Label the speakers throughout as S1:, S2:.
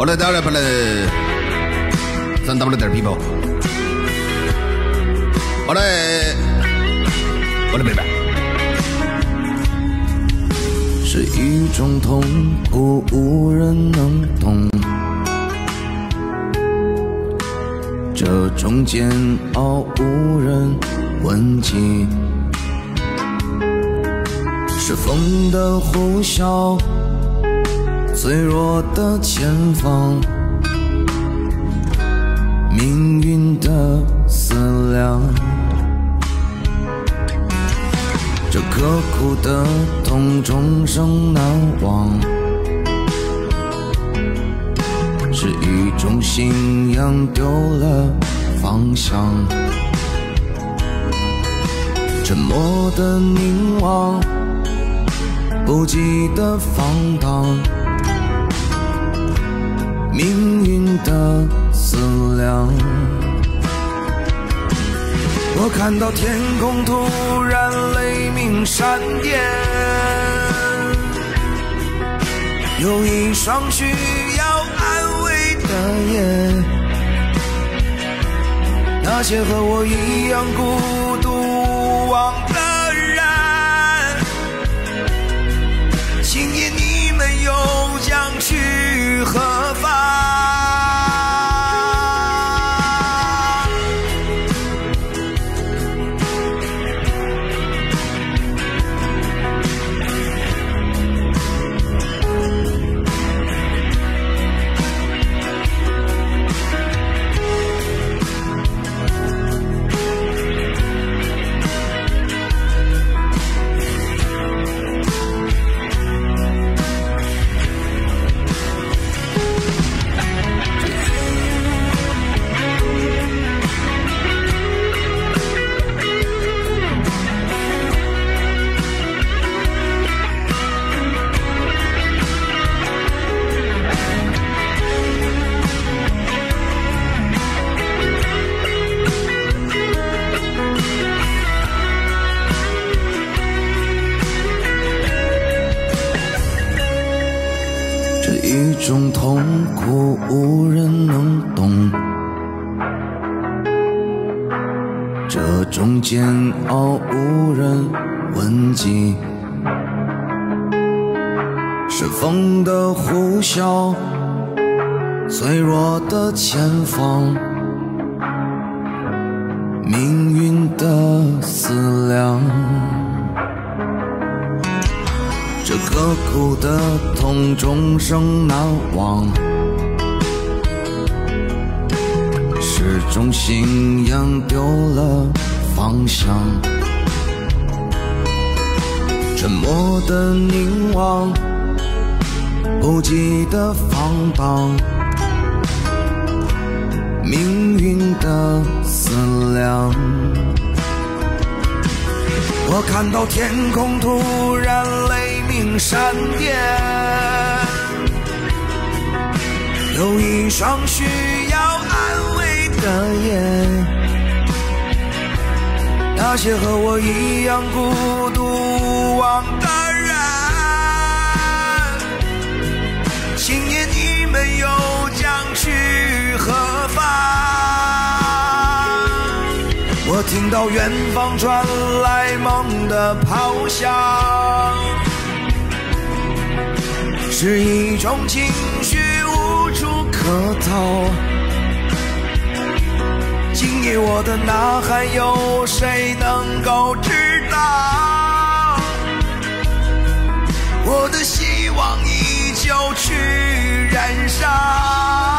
S1: 我来到了不能咱到了点 people， 我来背吧。
S2: 是一种痛苦，无人能懂。这种煎熬，无人问起。是风的呼啸，脆弱的前方，命运的思量。这刻骨的痛，终生难忘，是一种信仰丢了方向。沉默的凝望，不羁的放荡，命运的思量。我看到天空突然雷鸣闪电，有一双需要安慰的眼，那些和我一样孤独忘的人，今夜你们又将去何方？一种痛苦，无人能懂。这种煎熬，无人问及。是风的呼啸，脆弱的前方，命运的思量。这刻骨的痛，终生难忘，是种信仰丢了方向。沉默的凝望，不羁的放荡，命运的思量。我看到天空突然雷鸣闪电，有一双需要安慰的眼，那些和我一样孤独忘的人，今夜你们又将去何方？我听到远方传来梦的咆哮，是一种情绪无处可逃。今夜我的呐喊，有谁能够知道？我的希望依旧去燃烧。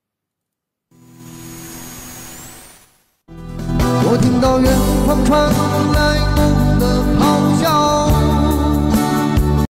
S3: 我听到远方传